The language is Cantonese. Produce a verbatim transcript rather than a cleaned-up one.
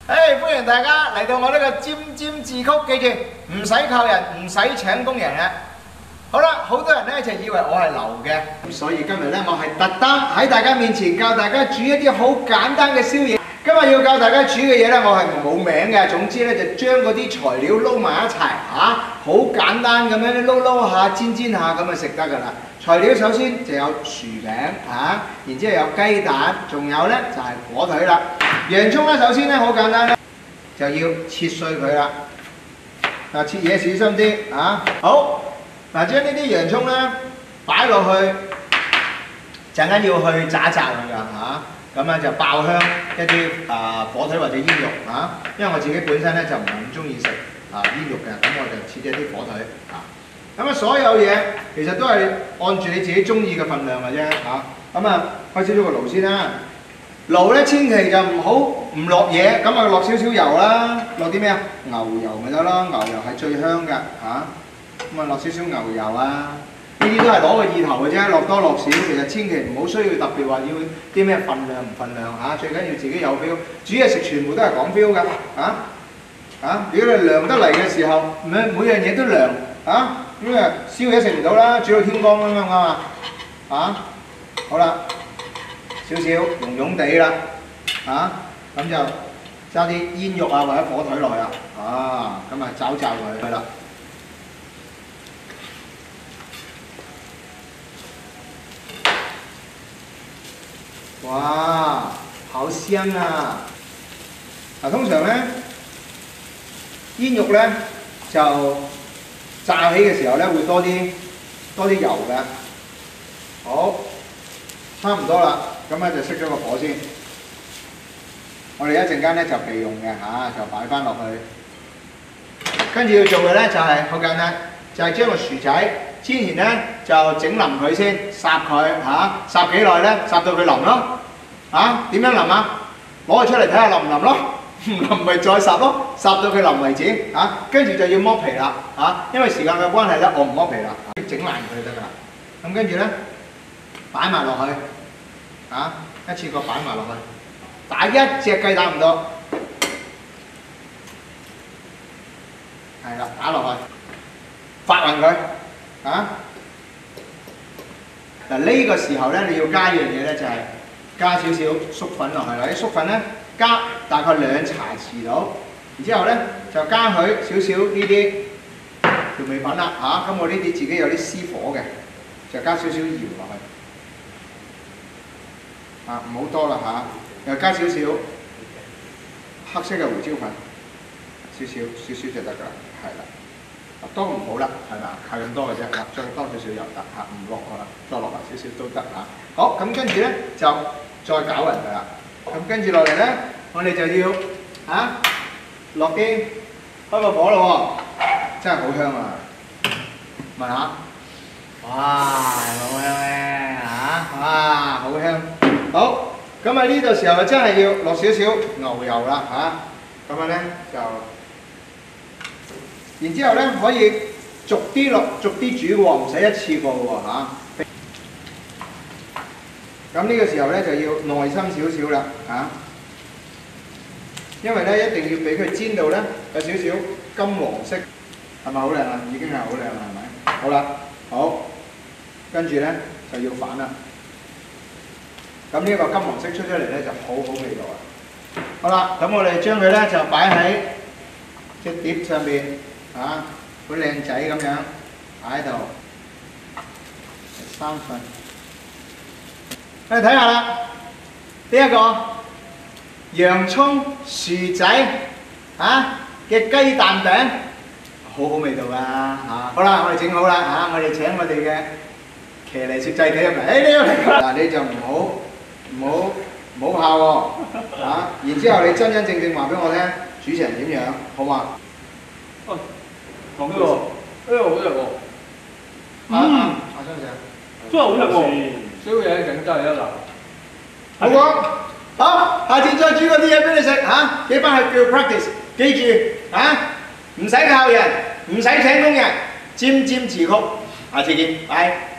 誒，歡迎大家嚟到我呢個沾沾自曲，記住唔使靠人，唔使請工人嘅。好啦，好多人咧就以為我係流嘅，咁所以今日咧我係特登喺大家面前教大家煮一啲好簡單嘅宵夜。今日要教大家煮嘅嘢咧，我係冇名嘅，總之咧就將嗰啲材料撈埋一齊嚇，好簡單咁樣撈撈下、煎煎下咁就食得㗎啦。材料首先就有薯餅嚇，然之後有雞蛋，仲有咧就係火腿啦。洋葱咧首先咧好簡單咧，就要切碎佢啦。嗱，切嘢小心啲嚇。好，嗱將呢啲洋葱咧擺落去，陣間要去炸一炸佢㗎嚇。咁樣就爆香一啲啊火腿或者煙肉嚇、啊，因為我自己本身咧就唔係咁中意食啊煙肉嘅，咁我就切咗啲火腿啊。咁啊所有嘢其實都係按住你自己中意嘅份量嘅啫嚇。咁啊開少少個爐先啦，爐咧千祈就唔好唔落嘢，咁啊落少少油啦，落啲咩啊？牛油咪得咯，牛油係最香㗎嚇。咁啊落少少牛油啊。呢啲都係攞個意頭嘅啫，落多落少，其實千祈唔好需要特別話要啲咩份量唔份量嚇，最緊要自己有 feel。煮嘢食全部都係講 feel 㗎嚇嚇，如果你涼得嚟嘅時候，每每樣嘢都涼嚇，咁啊宵夜食唔到啦，煮到天光咁樣啊嘛嚇，好啦，少少溶溶地啦嚇，咁就揸啲煙肉啊或者火腿落去啦，啊咁啊炒炒佢去啦。哇，好香啊！嗱，通常咧煙肉咧就炸起嘅時候咧會多啲多啲油嘅。好，差唔多啦，咁咧就熄咗個火先。我哋一陣間咧就備用嘅嚇，就擺翻落去。跟住要做嘅咧就係好簡單，就係將個薯仔之前咧就整腍佢先，烚佢嚇，烚幾耐咧？烚到佢腍咯。嚇點樣腍啊？攞佢出嚟睇下腍唔腍咯，唔腍咪再烚咯，烚到佢腍為止嚇。跟住就要剝皮啦嚇，因為時間嘅關係咧，我唔剝皮啦，整爛佢就得㗎啦。咁跟住咧擺埋落去嚇，一次過擺埋落去，打一隻雞蛋唔多，係啦，打落去，發勻佢嚇。嗱呢個時候咧，你要加一樣嘢咧，就係加少少粟粉落去啦。啲粟粉咧加大概兩茶匙到，然之後咧就加佢少少呢啲調味粉啦嚇。咁、啊、我呢啲自己有啲私火嘅，就加少少鹽落去，啊唔好多啦嚇、啊，又加少少黑色嘅胡椒粉，少少少少就得㗎啦，係啦。多唔好啦，係咪啊？係咁多嘅啫，嗱，再多少少又得嚇，唔落可能再落埋少少都得嚇。好，咁跟住咧就再攪勻佢啦。咁跟住落嚟咧，我哋就要嚇落啲開個火咯喎，真係好香啊！聞下，哇，好香咧嚇，哇，好香。好，咁啊呢度時候真係要落少少牛油啦嚇，咁樣咧就。然之後咧可以逐啲落，逐啲煮喎，唔使一次過喎嚇。咁呢個時候咧就要耐心少少啦嚇，因為咧一定要俾佢煎到咧有少少金黃色，係咪好靚啊？已經係好靚啦，係咪？好啦，好，跟住咧就要反啦。咁呢個金黃色出出嚟咧就好好味道啊！好啦，咁我哋將佢咧就擺喺隻碟上邊。嚇，好靚仔咁樣擺喺度，三份。你睇下啦，呢一個洋葱薯仔嚇嘅雞蛋餅，好好味道㗎嚇。好啦，我哋整好啦嚇，我哋請我哋嘅騎呢攝製隊入嚟。誒，你要嚟嗱，你就唔好唔好唔好怕喎嚇。然之後你真真正正話俾我聽煮成點樣，好嘛？哦。呢個呢個好食喎，嗯，我相信真係好食喎，宵夜整真係一流。好講，好，下次再煮嗰啲嘢俾你食嚇，幾班係叫 practice， 記住嚇，唔使靠人，唔使請工人，沾沾自曲，下次見，拜。